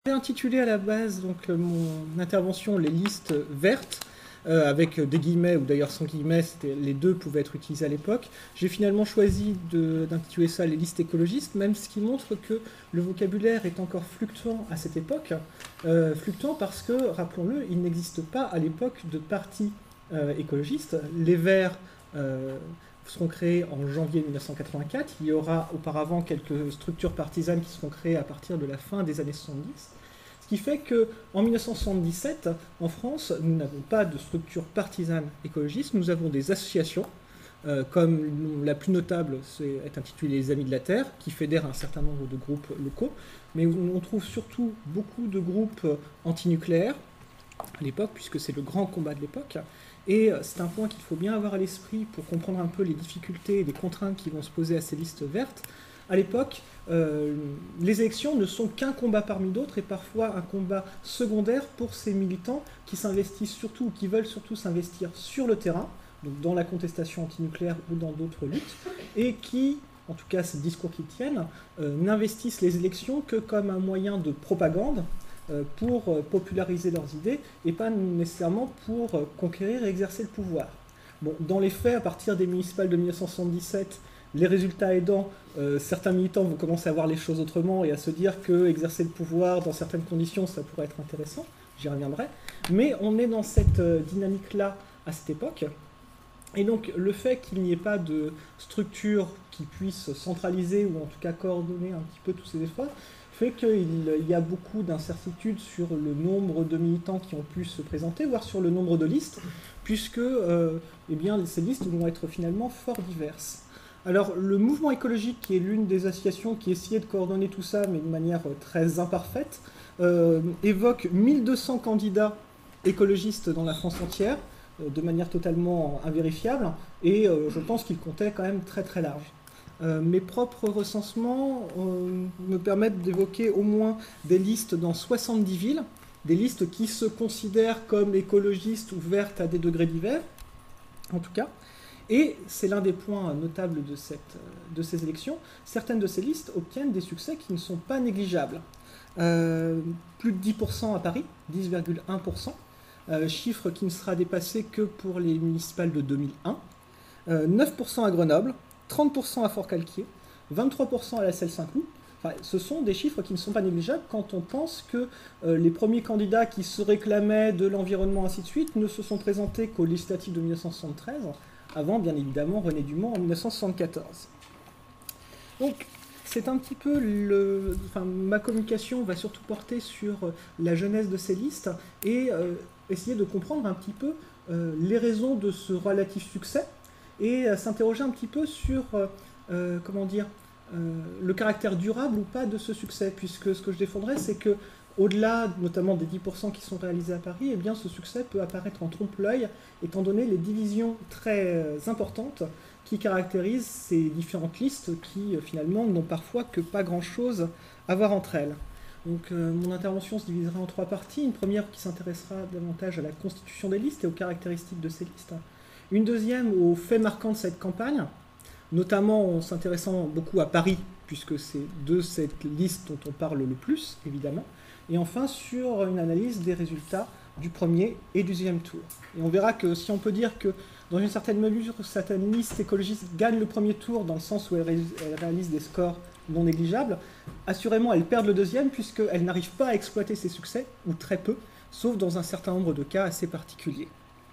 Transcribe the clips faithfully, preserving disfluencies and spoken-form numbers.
J'ai intitulé à la base donc, mon intervention les listes vertes, euh, avec des guillemets, ou d'ailleurs sans guillemets, les deux pouvaient être utilisés à l'époque. J'ai finalement choisi d'intituler ça les listes écologistes, même ce qui montre que le vocabulaire est encore fluctuant à cette époque. Euh, fluctuant parce que, rappelons-le, il n'existe pas à l'époque de parti euh, écologiste. Les Verts euh, seront créés en janvier mille neuf cent quatre-vingt-quatre. Il y aura auparavant quelques structures partisanes qui seront créées à partir de la fin des années soixante-dix. Ce qui fait qu'en mille neuf cent soixante-dix-sept, en France, nous n'avons pas de structure partisane écologiste, nous avons des associations, euh, comme la plus notable est intitulée Les Amis de la Terre, qui fédère un certain nombre de groupes locaux, mais on trouve surtout beaucoup de groupes antinucléaires à l'époque, puisque c'est le grand combat de l'époque, et c'est un point qu'il faut bien avoir à l'esprit pour comprendre un peu les difficultés et les contraintes qui vont se poser à ces listes vertes. À l'époque, euh, les élections ne sont qu'un combat parmi d'autres et parfois un combat secondaire pour ces militants qui s'investissent surtout ou qui veulent surtout s'investir sur le terrain, donc dans la contestation antinucléaire ou dans d'autres luttes, et qui, en tout cas ces discours qui tiennent, euh, n'investissent les élections que comme un moyen de propagande euh, pour euh, populariser leurs idées et pas nécessairement pour euh, conquérir et exercer le pouvoir. Bon, dans les faits, à partir des municipales de mille neuf cent soixante-dix-sept, les résultats aidant, euh, certains militants vont commencer à voir les choses autrement et à se dire que exercer le pouvoir dans certaines conditions, ça pourrait être intéressant, j'y reviendrai. Mais on est dans cette euh, dynamique-là à cette époque. Et donc le fait qu'il n'y ait pas de structure qui puisse centraliser ou en tout cas coordonner un petit peu tous ces efforts, fait qu'il y a beaucoup d'incertitudes sur le nombre de militants qui ont pu se présenter, voire sur le nombre de listes, puisque euh, eh bien, ces listes vont être finalement fort diverses. Alors, le mouvement écologique, qui est l'une des associations qui essayait de coordonner tout ça, mais de manière très imparfaite, euh, évoque mille deux cents candidats écologistes dans la France entière, euh, de manière totalement invérifiable, et euh, je pense qu'il comptait quand même très très large. Euh, mes propres recensements euh, me permettent d'évoquer au moins des listes dans soixante-dix villes, des listes qui se considèrent comme écologistes ou vertes à des degrés divers, en tout cas. Et c'est l'un des points notables de, cette, de ces élections. Certaines de ces listes obtiennent des succès qui ne sont pas négligeables. Euh, plus de dix pour cent à Paris, dix virgule un pour cent, euh, chiffre qui ne sera dépassé que pour les municipales de deux mille un. Euh, neuf pour cent à Grenoble, trente pour cent à Fort-Calquier, vingt-trois pour cent à la Celle-Saint-Cloud. Enfin, ce sont des chiffres qui ne sont pas négligeables quand on pense que euh, les premiers candidats qui se réclamaient de l'environnement, ainsi de suite, ne se sont présentés qu'aux législatives de mille neuf cent soixante-treize, avant, bien évidemment, René Dumont en mille neuf cent soixante-quatorze. Donc, c'est un petit peu le... Enfin, ma communication va surtout porter sur la jeunesse de ces listes et euh, essayer de comprendre un petit peu euh, les raisons de ce relatif succès et euh, s'interroger un petit peu sur, euh, comment dire, euh, le caractère durable ou pas de ce succès, puisque ce que je défendrai, c'est que au-delà, notamment des dix pour cent qui sont réalisés à Paris, eh bien, ce succès peut apparaître en trompe-l'œil, étant donné les divisions très importantes qui caractérisent ces différentes listes qui, finalement, n'ont parfois que pas grand-chose à voir entre elles. Donc, euh, mon intervention se divisera en trois parties. Une première qui s'intéressera davantage à la constitution des listes et aux caractéristiques de ces listes. Une deuxième aux faits marquants de cette campagne, notamment en s'intéressant beaucoup à Paris, puisque c'est de cette liste dont on parle le plus, évidemment. Et enfin, sur une analyse des résultats du premier et du deuxième tour. Et on verra que si on peut dire que, dans une certaine mesure, certaines listes écologistes gagnent le premier tour, dans le sens où elles réalisent des scores non négligeables, assurément, elles perdent le deuxième, puisqu'elles n'arrivent pas à exploiter ces succès, ou très peu, sauf dans un certain nombre de cas assez particuliers.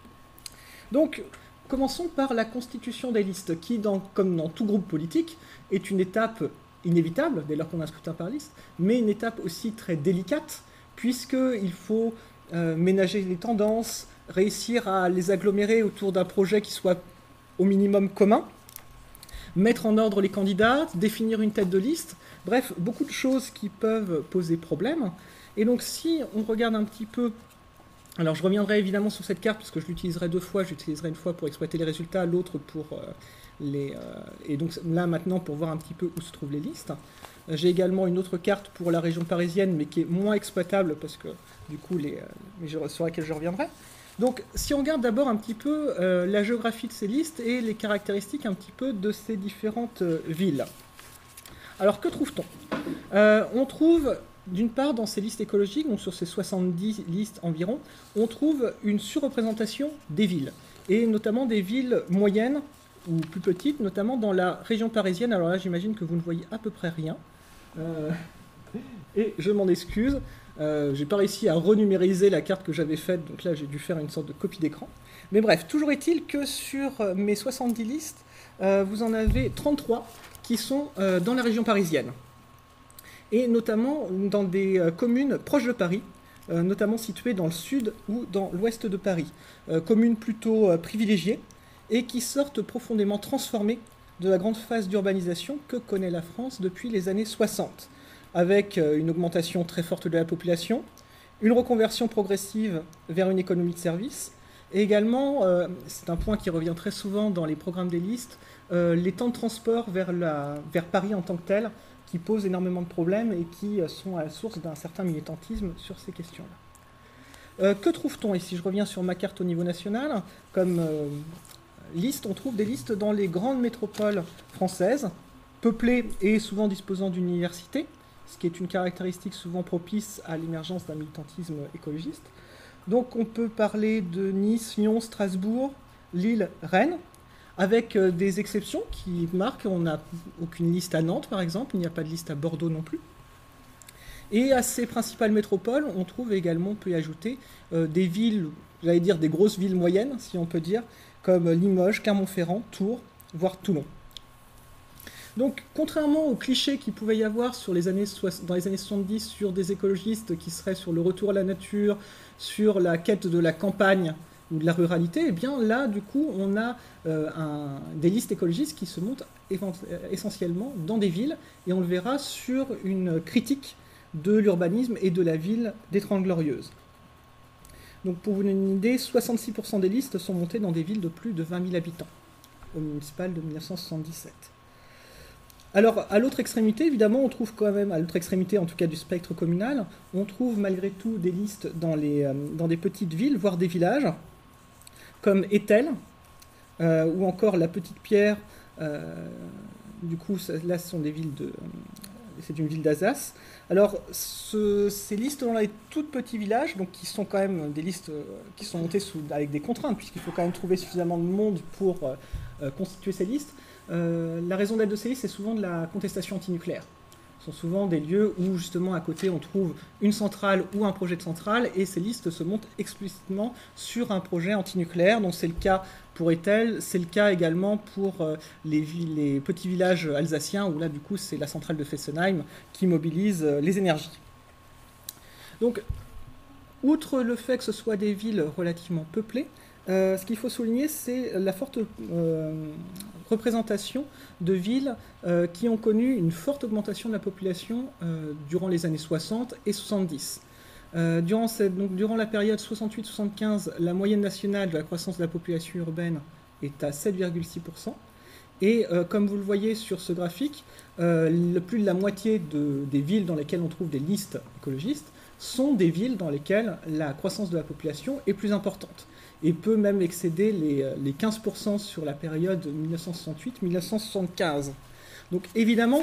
Donc, commençons par la constitution des listes, qui, dans, comme dans tout groupe politique, est une étape inévitable, dès lors qu'on a un scrutin par liste, mais une étape aussi très délicate, puisqu'il faut euh, ménager les tendances, réussir à les agglomérer autour d'un projet qui soit au minimum commun, mettre en ordre les candidats, définir une tête de liste, bref, beaucoup de choses qui peuvent poser problème. Et donc si on regarde un petit peu, alors je reviendrai évidemment sur cette carte, parce que je l'utiliserai deux fois, j'utiliserai une fois pour exploiter les résultats, l'autre pour... Euh, Les, euh, et donc là maintenant pour voir un petit peu où se trouvent les listes. Euh, J'ai également une autre carte pour la région parisienne mais qui est moins exploitable parce que du coup les, euh, mais je, sur laquelle je reviendrai. Donc si on regarde d'abord un petit peu euh, la géographie de ces listes et les caractéristiques un petit peu de ces différentes euh, villes. Alors que trouve-t-on euh, On trouve d'une part, dans ces listes écologiques, donc sur ces soixante-dix listes environ, on trouve une surreprésentation des villes, et notamment des villes moyennes ou plus petites, notamment dans la région parisienne. Alors là, j'imagine que vous ne voyez à peu près rien. Euh, et je m'en excuse. Euh, j'ai pas réussi à renumériser la carte que j'avais faite, donc là, j'ai dû faire une sorte de copie d'écran. Mais bref, toujours est-il que sur mes soixante-dix listes, euh, vous en avez trente-trois qui sont euh, dans la région parisienne. Et notamment dans des euh, communes proches de Paris, euh, notamment situées dans le sud ou dans l'ouest de Paris. Euh, communes plutôt euh, privilégiées et qui sortent profondément transformées de la grande phase d'urbanisation que connaît la France depuis les années soixante, avec euh, une augmentation très forte de la population, une reconversion progressive vers une économie de services, et également, euh, c'est un point qui revient très souvent dans les programmes des listes, euh, les temps de transport vers, la, vers Paris en tant que tel, qui posent énormément de problèmes et qui sont à la source d'un certain militantisme sur ces questions-là. Euh, que trouve-t-on ici? Je reviens sur ma carte au niveau national. Comme euh, liste, on trouve des listes dans les grandes métropoles françaises, peuplées et souvent disposant d'une université, ce qui est une caractéristique souvent propice à l'émergence d'un militantisme écologiste. Donc on peut parler de Nice, Lyon, Strasbourg, Lille, Rennes, avec des exceptions qui marquent. On n'a aucune liste à Nantes, par exemple, il n'y a pas de liste à Bordeaux non plus. Et à ces principales métropoles, on trouve également, on peut y ajouter, euh, des villes, j'allais dire des grosses villes moyennes, si on peut dire, comme Limoges, Clermont-Ferrand, Tours, voire Toulon. Donc, contrairement aux clichés qu'il pouvait y avoir sur les années dans les années soixante-dix sur des écologistes qui seraient sur le retour à la nature, sur la quête de la campagne ou de la ruralité, eh bien là, du coup, on a euh, un, des listes écologistes qui se montent essentiellement dans des villes, et on le verra sur une critique de l'urbanisme et de la ville des Trente Glorieuses. Donc pour vous donner une idée, soixante-six pour cent des listes sont montées dans des villes de plus de vingt mille habitants, au municipal de mille neuf cent soixante-dix-sept. Alors, à l'autre extrémité, évidemment, on trouve quand même, à l'autre extrémité en tout cas du spectre communal, on trouve malgré tout des listes dans, les, euh, dans des petites villes, voire des villages, comme Étel, euh, ou encore La Petite Pierre. Euh, du coup, ça, là, ce sont des villes de... c'est une ville d'Alsace. Alors, ce, ces listes dans les tout petits villages, donc qui sont quand même des listes euh, qui sont montées sous, avec des contraintes, puisqu'il faut quand même trouver suffisamment de monde pour euh, constituer ces listes. Euh, la raison d'être de ces listes, c'est souvent de la contestation antinucléaire. Ce sont souvent des lieux où, justement, à côté, on trouve une centrale ou un projet de centrale, et ces listes se montent explicitement sur un projet antinucléaire. Donc c'est le cas pour Etel, c'est le cas également pour euh, les, les petits villages alsaciens, où là, du coup, c'est la centrale de Fessenheim qui mobilise euh, les énergies. Donc, outre le fait que ce soit des villes relativement peuplées, Euh, ce qu'il faut souligner, c'est la forte euh, représentation de villes euh, qui ont connu une forte augmentation de la population euh, durant les années soixante et soixante-dix. Euh, durant, cette, donc, durant la période soixante-huit soixante-quinze, la moyenne nationale de la croissance de la population urbaine est à sept virgule six pour cent. Et euh, comme vous le voyez sur ce graphique, euh, le, plus de la moitié de, des villes dans lesquelles on trouve des listes écologistes sont des villes dans lesquelles la croissance de la population est plus importante, et peut même excéder les, les quinze pour cent sur la période mille neuf cent soixante-huit mille neuf cent soixante-quinze. Donc évidemment,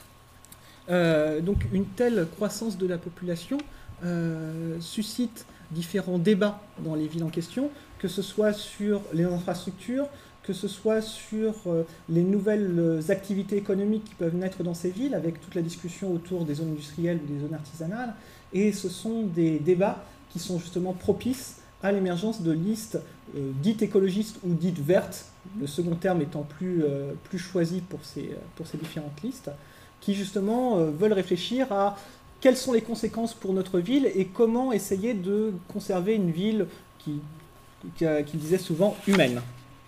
euh, donc une telle croissance de la population euh, suscite différents débats dans les villes en question, que ce soit sur les infrastructures, que ce soit sur euh, les nouvelles activités économiques qui peuvent naître dans ces villes, avec toute la discussion autour des zones industrielles ou des zones artisanales. Et ce sont des débats qui sont justement propices à l'émergence de listes euh, dites écologistes ou dites vertes, le second terme étant plus, euh, plus choisi pour ces, pour ces différentes listes, qui justement euh, veulent réfléchir à quelles sont les conséquences pour notre ville et comment essayer de conserver une ville qui, qui, qui disait souvent humaine.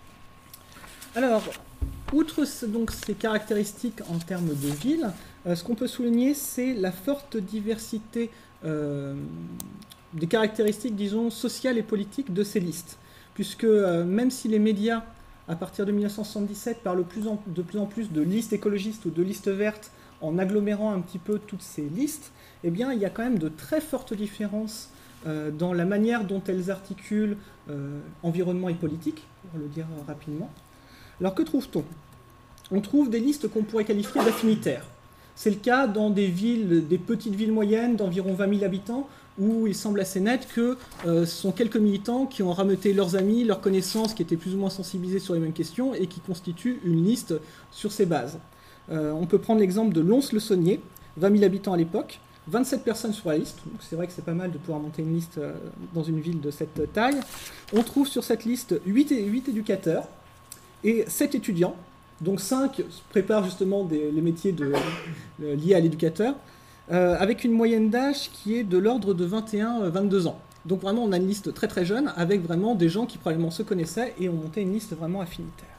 Alors, outre ce, donc, ces caractéristiques en termes de ville, euh, ce qu'on peut souligner, c'est la forte diversité euh, des caractéristiques, disons, sociales et politiques de ces listes. Puisque euh, même si les médias, à partir de mille neuf cent soixante-dix-sept, parlent plus en, de plus en plus de listes écologistes ou de listes vertes, en agglomérant un petit peu toutes ces listes, eh bien, il y a quand même de très fortes différences euh, dans la manière dont elles articulent euh, environnement et politique, pour le dire rapidement. Alors que trouve-t-on? On trouve des listes qu'on pourrait qualifier d'affinitaires. C'est le cas dans des villes, des petites villes moyennes d'environ vingt mille habitants, où il semble assez net que euh, ce sont quelques militants qui ont rameuté leurs amis, leurs connaissances, qui étaient plus ou moins sensibilisés sur les mêmes questions, et qui constituent une liste sur ces bases. Euh, on peut prendre l'exemple de Lons-le-Saunier, vingt mille habitants à l'époque, vingt-sept personnes sur la liste, donc c'est vrai que c'est pas mal de pouvoir monter une liste euh, dans une ville de cette taille. On trouve sur cette liste huit, huit éducateurs et sept étudiants, donc cinq préparent justement des, les métiers de, euh, liés à l'éducateur, euh, avec une moyenne d'âge qui est de l'ordre de vingt et un à vingt-deux ans. Donc vraiment, on a une liste très très jeune, avec vraiment des gens qui probablement se connaissaient et ont monté une liste vraiment affinitaire.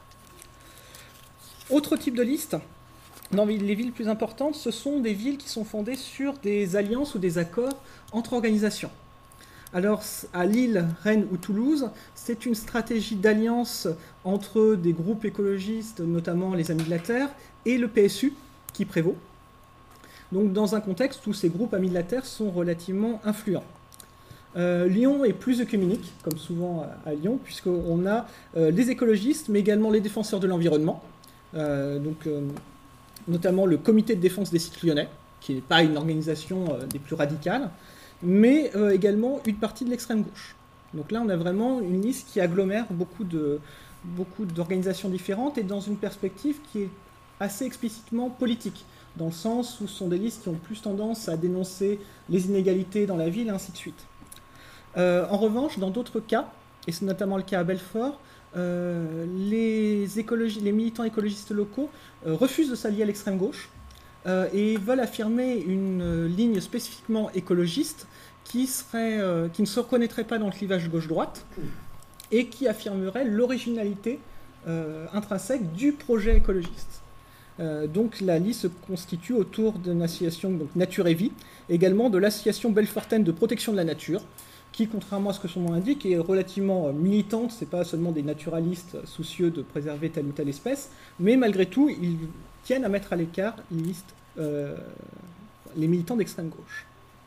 Autre type de liste, dans les villes plus importantes, ce sont des villes qui sont fondées sur des alliances ou des accords entre organisations. Alors, à Lille, Rennes ou Toulouse, c'est une stratégie d'alliance entre des groupes écologistes, notamment les Amis de la Terre, et le P S U qui prévaut. Donc, dans un contexte où ces groupes Amis de la Terre sont relativement influents. Euh, Lyon est plus œcuménique, comme souvent à, à Lyon, puisqu'on a euh, les écologistes, mais également les défenseurs de l'environnement. Euh, donc, euh, notamment le comité de défense des sites lyonnais, qui n'est pas une organisation euh, des plus radicales, mais euh, également une partie de l'extrême gauche. Donc là, on a vraiment une liste qui agglomère beaucoup de, beaucoup d'organisations différentes et dans une perspective qui est assez explicitement politique, dans le sens où ce sont des listes qui ont plus tendance à dénoncer les inégalités dans la ville et ainsi de suite. Euh, en revanche, dans d'autres cas, et c'est notamment le cas à Belfort, euh, les, écologi- les militants écologistes locaux euh, refusent de s'allier à l'extrême gauche euh, et veulent affirmer une euh, ligne spécifiquement écologiste qui, serait, euh, qui ne se reconnaîtrait pas dans le clivage gauche-droite et qui affirmerait l'originalité euh, intrinsèque du projet écologiste. Euh, donc la liste se constitue autour d'une association, donc Nature et Vie, également de l'association belfortaine de protection de la nature, qui, contrairement à ce que son nom indique, est relativement militante. Ce n'est pas seulement des naturalistes soucieux de préserver telle ou telle espèce, mais malgré tout, ils tiennent à mettre à l'écart les, listes, euh, les militants d'extrême gauche.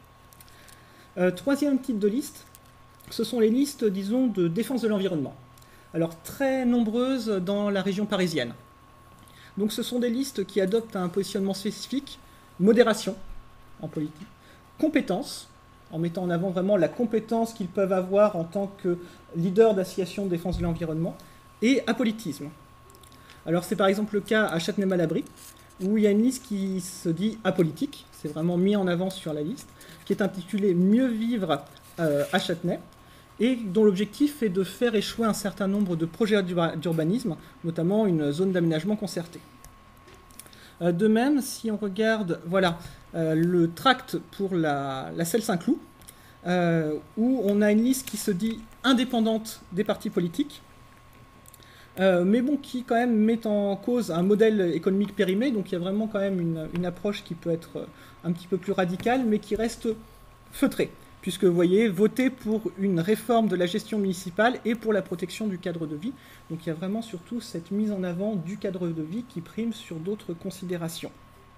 Euh, troisième type de liste, ce sont les listes, disons, de défense de l'environnement. Alors, très nombreuses dans la région parisienne. Donc, ce sont des listes qui adoptent un positionnement spécifique, modération en politique, compétence, en mettant en avant vraiment la compétence qu'ils peuvent avoir en tant que leader d'association de défense de l'environnement, et apolitisme. Alors c'est par exemple le cas à Châtenay-Malabry, où il y a une liste qui se dit apolitique, c'est vraiment mis en avant sur la liste, qui est intitulée « Mieux vivre euh, à Châtenay », et dont l'objectif est de faire échouer un certain nombre de projets d'urbanisme, notamment une zone d'aménagement concerté. De même, si on regarde voilà, euh, le tract pour la, la Selle Saint-Cloud, euh, où on a une liste qui se dit indépendante des partis politiques, euh, mais bon, qui quand même met en cause un modèle économique périmé, donc il y a vraiment quand même une, une approche qui peut être un petit peu plus radicale, mais qui reste feutrée, puisque vous voyez, voter pour une réforme de la gestion municipale et pour la protection du cadre de vie. Donc il y a vraiment surtout cette mise en avant du cadre de vie qui prime sur d'autres considérations.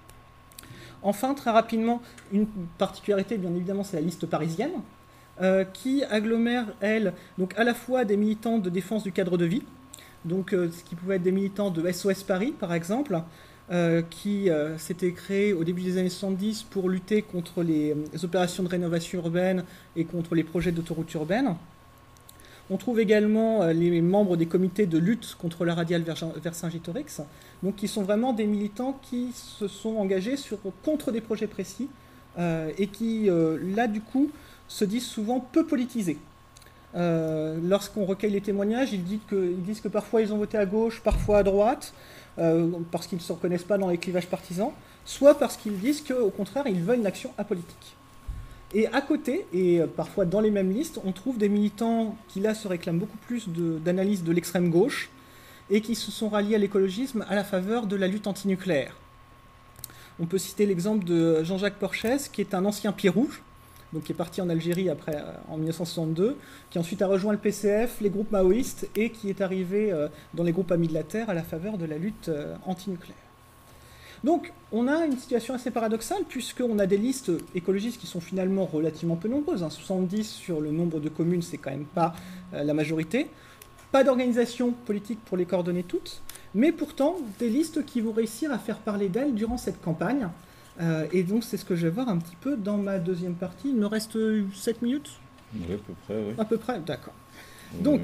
Enfin, très rapidement, une particularité, bien évidemment, c'est la liste parisienne, euh, qui agglomère, elle, donc à la fois des militants de défense du cadre de vie, donc euh, ce qui pouvait être des militants de S O S Paris, par exemple, Euh, qui euh, s'était créé au début des années soixante-dix pour lutter contre les, les opérations de rénovation urbaine et contre les projets d'autoroutes urbaines. On trouve également euh, les membres des comités de lutte contre la radiale Vercingétorix, donc qui sont vraiment des militants qui se sont engagés sur, contre des projets précis euh, et qui, euh, là, du coup, se disent souvent peu politisés. Euh, Lorsqu'on recueille les témoignages, ils disent, que, ils disent que parfois ils ont voté à gauche, parfois à droite, Euh, parce qu'ils ne se reconnaissent pas dans les clivages partisans, soit parce qu'ils disent qu'au contraire, ils veulent une action apolitique. Et à côté, et parfois dans les mêmes listes, on trouve des militants qui là se réclament beaucoup plus d'analyse de, de l'extrême gauche, et qui se sont ralliés à l'écologisme à la faveur de la lutte antinucléaire. On peut citer l'exemple de Jean-Jacques Porchez, qui est un ancien pied rouge, donc qui est parti en Algérie après, en mille neuf cent soixante-deux, qui ensuite a rejoint le P C F, les groupes maoïstes, et qui est arrivé euh, dans les groupes Amis de la Terre à la faveur de la lutte euh, antinucléaire. Donc, on a une situation assez paradoxale, puisqu'on a des listes écologistes qui sont finalement relativement peu nombreuses. Hein. soixante-dix sur le nombre de communes, c'est quand même pas euh, la majorité. Pas d'organisation politique pour les coordonner toutes, mais pourtant des listes qui vont réussir à faire parler d'elles durant cette campagne, Euh, et donc c'est ce que je vais voir un petit peu dans ma deuxième partie. Il me reste sept minutes? Oui, à peu près, oui. À peu près, d'accord. Oui. Donc,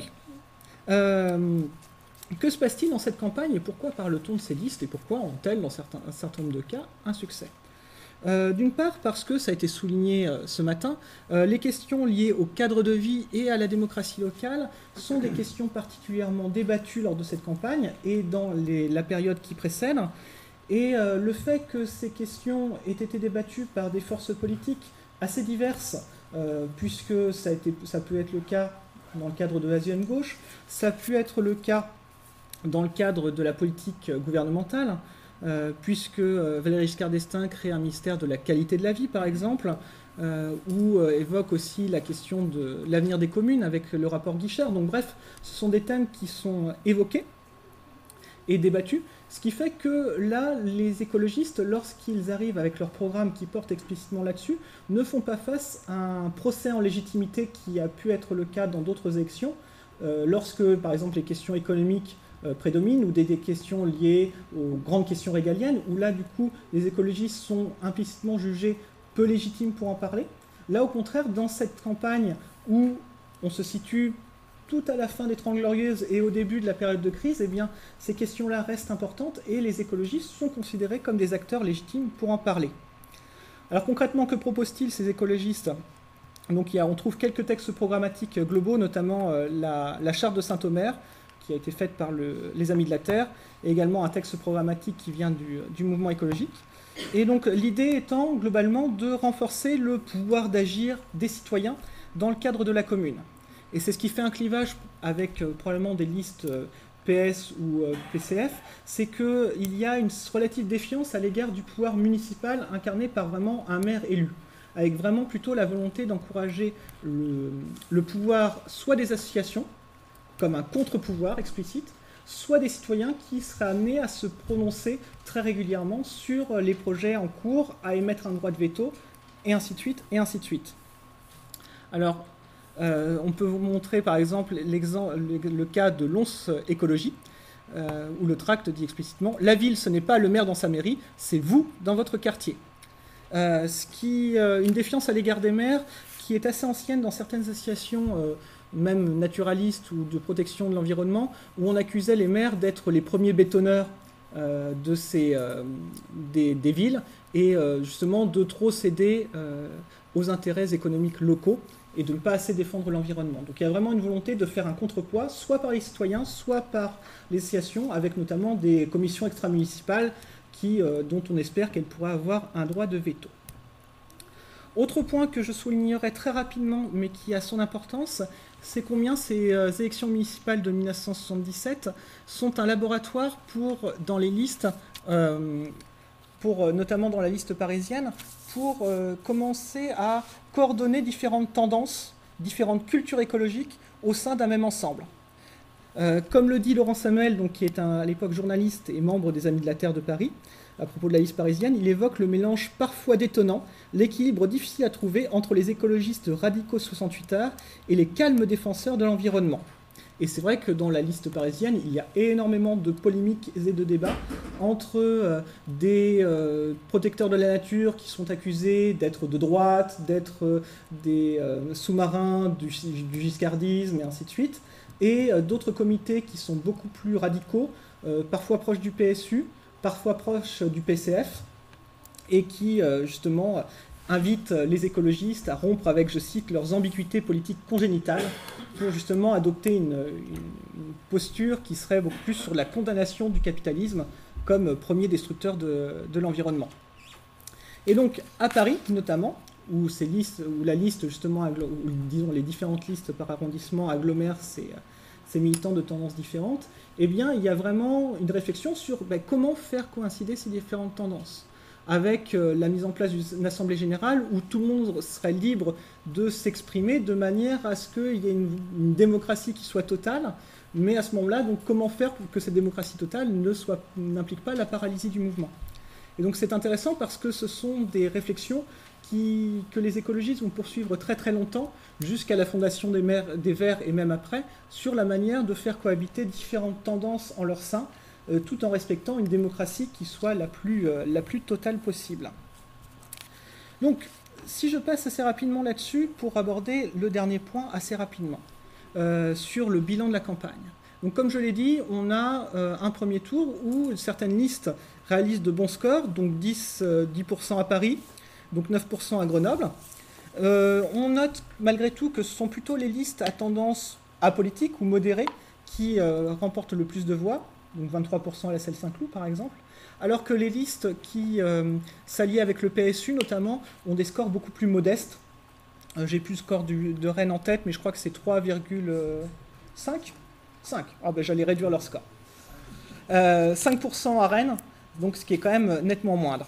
euh, que se passe-t-il dans cette campagne et pourquoi parle-t-on de ces listes et pourquoi ont-elles, dans certains, un certain nombre de cas, un succès? Euh, D'une part parce que, ça a été souligné euh, ce matin, euh, les questions liées au cadre de vie et à la démocratie locale sont des questions particulièrement débattues lors de cette campagne et dans les, la période qui précède. Et euh, le fait que ces questions aient été débattues par des forces politiques assez diverses, euh, puisque ça, a été, ça peut être le cas dans le cadre de l'Asienne gauche, ça a pu être le cas dans le cadre de la politique gouvernementale, euh, puisque euh, Valéry Giscard d'Estaing crée un ministère de la qualité de la vie, par exemple, euh, ou euh, évoque aussi la question de l'avenir des communes avec le rapport Guichard. Donc bref, ce sont des thèmes qui sont évoqués et débattus, ce qui fait que là, les écologistes, lorsqu'ils arrivent avec leur programme qui porte explicitement là-dessus, ne font pas face à un procès en légitimité qui a pu être le cas dans d'autres élections, euh, lorsque, par exemple, les questions économiques euh, prédominent, ou des, des questions liées aux grandes questions régaliennes, où là, du coup, les écologistes sont implicitement jugés peu légitimes pour en parler. Là, au contraire, dans cette campagne où on se situe tout à la fin des Trente Glorieuses et au début de la période de crise, eh bien, ces questions-là restent importantes et les écologistes sont considérés comme des acteurs légitimes pour en parler. Alors concrètement, que proposent-ils ces écologistes? Donc il y a, on trouve quelques textes programmatiques globaux, notamment euh, la, la charte de Saint-Omer, qui a été faite par le, les Amis de la Terre, et également un texte programmatique qui vient du, du mouvement écologique. Et donc l'idée étant globalement de renforcer le pouvoir d'agir des citoyens dans le cadre de la commune. Et c'est ce qui fait un clivage avec euh, probablement des listes euh, P S ou euh, P C F, c'est qu'il y a une relative défiance à l'égard du pouvoir municipal incarné par vraiment un maire élu, avec vraiment plutôt la volonté d'encourager le, le pouvoir soit des associations, comme un contre-pouvoir explicite, soit des citoyens qui seraient amenés à se prononcer très régulièrement sur les projets en cours, à émettre un droit de veto, et ainsi de suite, et ainsi de suite. Alors, Euh, on peut vous montrer par exemple le, le cas de Lons Écologie, euh, où le tract dit explicitement « La ville, ce n'est pas le maire dans sa mairie, c'est vous dans votre quartier euh, ». Ce qui, euh, une défiance à l'égard des maires qui est assez ancienne dans certaines associations, euh, même naturalistes ou de protection de l'environnement, où on accusait les maires d'être les premiers bétonneurs euh, de ces, euh, des, des villes et euh, justement de trop céder euh, aux intérêts économiques locaux et de ne pas assez défendre l'environnement. Donc il y a vraiment une volonté de faire un contrepoids, soit par les citoyens, soit par les associations, avec notamment des commissions extra-municipales qui, euh, dont on espère qu'elles pourraient avoir un droit de veto. Autre point que je soulignerai très rapidement, mais qui a son importance, c'est combien ces euh, élections municipales de mille neuf cent soixante-dix-sept sont un laboratoire pour, dans les listes, euh, pour, euh, notamment dans la liste parisienne, pour euh, commencer à coordonner différentes tendances, différentes cultures écologiques au sein d'un même ensemble. Euh, comme le dit Laurent Samuel, donc, qui est un, à l'époque journaliste et membre des Amis de la Terre de Paris, à propos de la liste parisienne, il évoque le mélange parfois détonnant, l'équilibre difficile à trouver entre les écologistes radicaux soixante-huitards et les calmes défenseurs de l'environnement. Et c'est vrai que dans la liste parisienne, il y a énormément de polémiques et de débats entre euh, des euh, protecteurs de la nature qui sont accusés d'être de droite, d'être euh, des euh, sous-marins du, du giscardisme et ainsi de suite, et euh, d'autres comités qui sont beaucoup plus radicaux, euh, parfois proches du P S U, parfois proches du P C F, et qui euh, justement invitent les écologistes à rompre avec, je cite, leurs ambiguïtés politiques congénitales pour justement adopter une, une, une posture qui serait beaucoup plus sur la condamnation du capitalisme comme premier destructeur de, de l'environnement. Et donc, à Paris, notamment, où, ces listes, où la liste, justement, où, disons, les différentes listes par arrondissement agglomèrent ces, ces militants de tendances différentes, eh bien, il y a vraiment une réflexion sur ben, comment faire coïncider ces différentes tendances, avec euh, la mise en place d'une assemblée générale où tout le monde serait libre de s'exprimer de manière à ce qu'il y ait une, une démocratie qui soit totale, mais à ce moment-là, donc, comment faire pour que cette démocratie totale ne soit, n'implique pas la paralysie du mouvement. Et donc c'est intéressant parce que ce sont des réflexions qui, que les écologistes vont poursuivre très très longtemps, jusqu'à la fondation des, mers, des Verts et même après, sur la manière de faire cohabiter différentes tendances en leur sein, euh, tout en respectant une démocratie qui soit la plus, euh, la plus totale possible. Donc, si je passe assez rapidement là-dessus pour aborder le dernier point assez rapidement, euh, sur le bilan de la campagne. Donc, comme je l'ai dit, on a euh, un premier tour où certaines listes réalisent de bons scores, donc dix pour cent à Paris, donc neuf pour cent à Grenoble. Euh, on note malgré tout que ce sont plutôt les listes à tendance apolitique ou modérée qui euh, remportent le plus de voix, donc vingt-trois pour cent à la Celle Saint-Cloud par exemple, alors que les listes qui euh, s'allient avec le P S U notamment ont des scores beaucoup plus modestes. Euh, J'ai plus le score du, de Rennes en tête, mais je crois que c'est trois virgule cinq. cinq. Ah ben j'allais réduire leur score. Euh, cinq pour cent à Rennes, donc ce qui est quand même nettement moindre.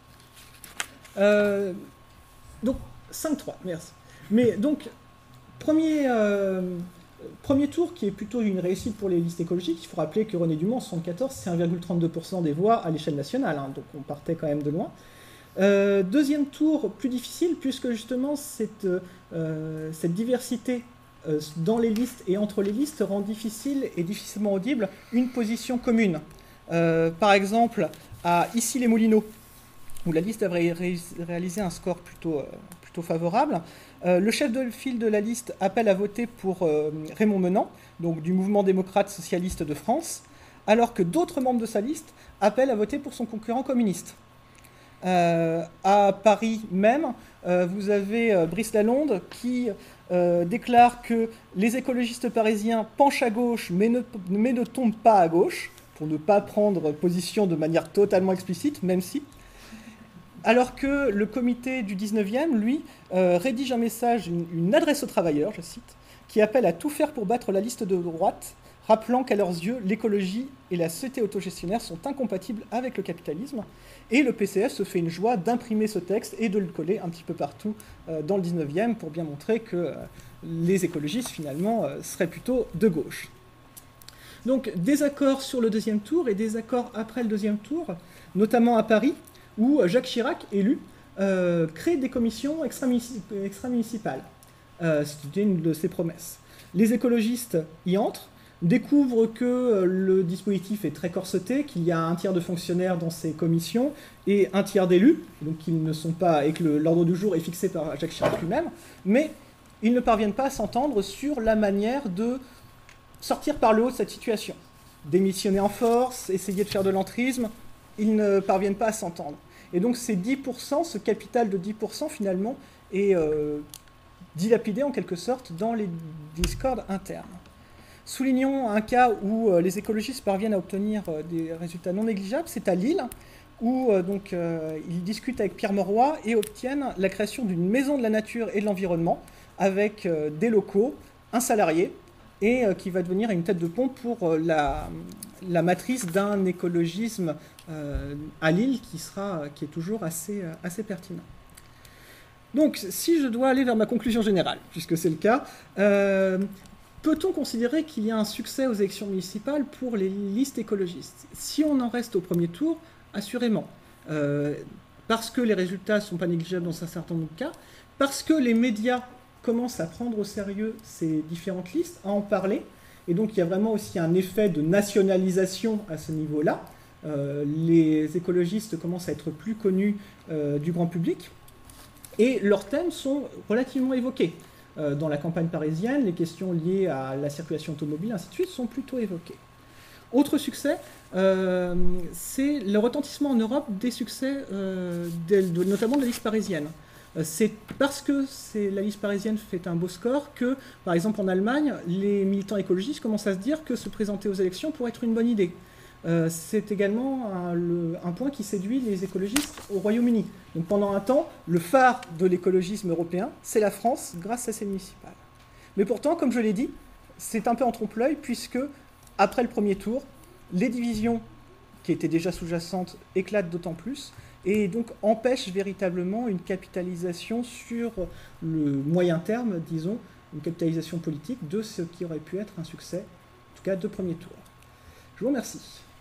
Euh, donc cinq trois, merci. Mais donc, premier, euh, premier tour qui est plutôt une réussite pour les listes écologiques. Il faut rappeler que René Dumont, en soixante-quatorze, c'est un virgule trente-deux pour cent des voix à l'échelle nationale, hein, donc on partait quand même de loin. Euh, deuxième tour, plus difficile, puisque justement cette, euh, cette diversité euh, dans les listes et entre les listes rend difficile et difficilement audible une position commune. Euh, par exemple, à Issy-les-Moulineaux, où la liste avait ré réalisé un score plutôt, euh, plutôt favorable. Euh, le chef de file de la liste appelle à voter pour euh, Raymond Menant, donc du mouvement démocrate socialiste de France, alors que d'autres membres de sa liste appellent à voter pour son concurrent communiste. Euh, à Paris même, euh, vous avez euh, Brice Lalonde qui euh, déclare que les écologistes parisiens penchent à gauche mais ne, mais ne tombent pas à gauche, pour ne pas prendre position de manière totalement explicite, même si... Alors que le comité du dix-neuvième, lui, euh, rédige un message, une, une adresse aux travailleurs, je cite, qui appelle à tout faire pour battre la liste de droite, rappelant qu'à leurs yeux, l'écologie et la société autogestionnaire sont incompatibles avec le capitalisme. Et le P C F se fait une joie d'imprimer ce texte et de le coller un petit peu partout euh, dans le dix-neuvième pour bien montrer que euh, les écologistes, finalement, euh, seraient plutôt de gauche. Donc, des accords sur le deuxième tour et des accords après le deuxième tour, notamment à Paris, où Jacques Chirac, élu, euh, crée des commissions extra-municipales. Euh, C'était une de ses promesses. Les écologistes y entrent, découvrent que le dispositif est très corseté, qu'il y a un tiers de fonctionnaires dans ces commissions et un tiers d'élus, donc qu'ils ne sont pas, et que l'ordre du jour est fixé par Jacques Chirac lui-même, mais ils ne parviennent pas à s'entendre sur la manière de sortir par le haut de cette situation. Démissionner en force, essayer de faire de l'entrisme, ils ne parviennent pas à s'entendre. Et donc ces dix pour cent, ce capital de dix pour cent finalement, est euh, dilapidé en quelque sorte dans les discordes internes. Soulignons un cas où euh, les écologistes parviennent à obtenir euh, des résultats non négligeables, c'est à Lille, où euh, donc, euh, ils discutent avec Pierre Mauroy et obtiennent la création d'une maison de la nature et de l'environnement, avec euh, des locaux, un salarié, et euh, qui va devenir une tête de pont pour euh, la, la matrice d'un écologisme euh, à Lille qui, sera, qui est toujours assez, euh, assez pertinent. Donc, si je dois aller vers ma conclusion générale, puisque c'est le cas, euh, peut-on considérer qu'il y a un succès aux élections municipales pour les listes écologistes? Si on en reste au premier tour, assurément. Euh, parce que les résultats ne sont pas négligeables dans un certain nombre de cas, parce que les médias commencent à prendre au sérieux ces différentes listes, à en parler, et donc il y a vraiment aussi un effet de nationalisation à ce niveau-là. Euh, les écologistes commencent à être plus connus euh, du grand public, et leurs thèmes sont relativement évoqués. Euh, dans la campagne parisienne, les questions liées à la circulation automobile, ainsi de suite, sont plutôt évoquées. Autre succès, euh, c'est le retentissement en Europe des succès, euh, de, de, notamment de la liste parisienne. C'est parce que la liste parisienne fait un beau score que, par exemple en Allemagne, les militants écologistes commencent à se dire que se présenter aux élections pourrait être une bonne idée. Euh, c'est également un, le, un point qui séduit les écologistes au Royaume-Uni. Donc pendant un temps, le phare de l'écologisme européen, c'est la France, grâce à ses municipales. Mais pourtant, comme je l'ai dit, c'est un peu en trompe-l'œil, puisque, après le premier tour, les divisions qui étaient déjà sous-jacentes éclatent d'autant plus, et donc empêche véritablement une capitalisation sur le moyen terme, disons, une capitalisation politique de ce qui aurait pu être un succès, en tout cas de premier tour. Je vous remercie.